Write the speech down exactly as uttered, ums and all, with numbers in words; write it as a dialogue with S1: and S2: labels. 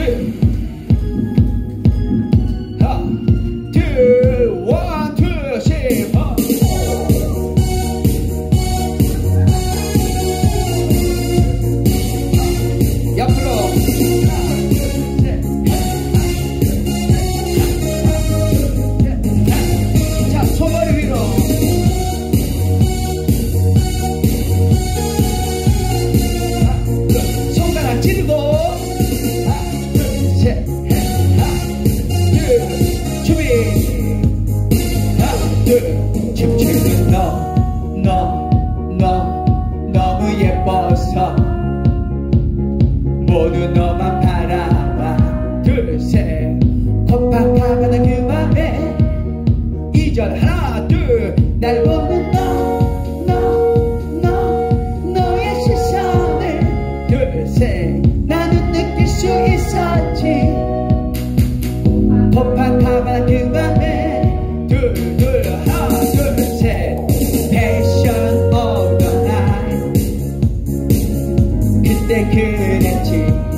S1: 춤추는 너, 너, 너 너무 예뻐서 모두 너만 바라봐. 둘셋 kopak하면 그 맘에 이절 하나 둘 날 보는 너, 너, 너 너의 시선을 둘셋 나는 느낄 수 있었지. kopak하면 그 맘에 둘둘 하나 둘셋 Passion of the night 그때 그랬지.